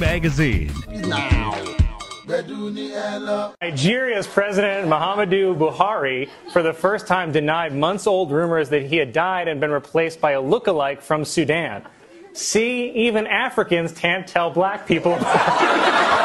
magazine. Nigeria's President Muhammad Buhari, for the first time, denied months-old rumors that he had died and been replaced by a look-alike from Sudan. See, even Africans can't tell black people apart.